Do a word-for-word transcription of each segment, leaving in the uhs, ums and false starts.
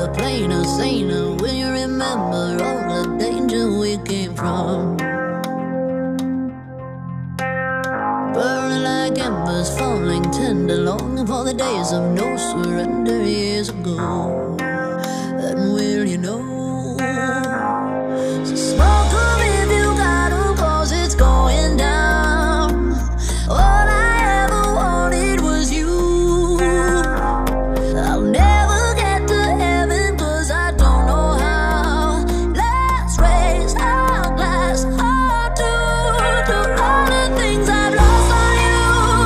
the plainer, saner when you remember all the danger we came from. Burning like embers, falling tender, longing for the days of no surrender years ago. And will you know? So smoke 'em if you got 'em, 'cause it's going down. All I ever wanted was you. I'll never get to heaven 'cause I don't know how. Let's raise our glass all to, to all the things I've lost on you.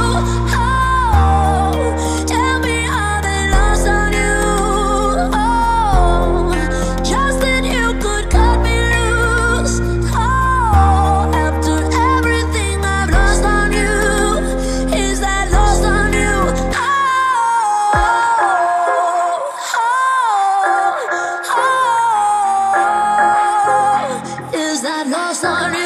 Oh, tell me how they lost on you. Oh, just that you could cut me loose. Oh, after everything I've lost on you, is that lost on you? Oh, oh, oh, is that lost on you?